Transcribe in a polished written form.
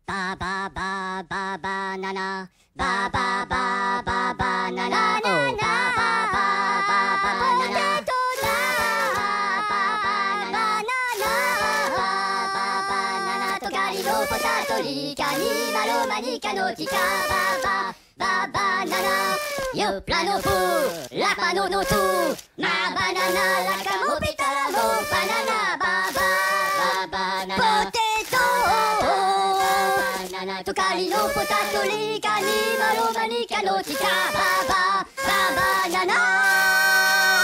バババババナナバババババナナバババババナナババババナナトカリのポタトリカニマロマニカのキカババババナナヨプラノプラパノノトマバナナラカモピタラモバナナババババナナポテトトカリのポタトリカニマロマニカのチカババババナナ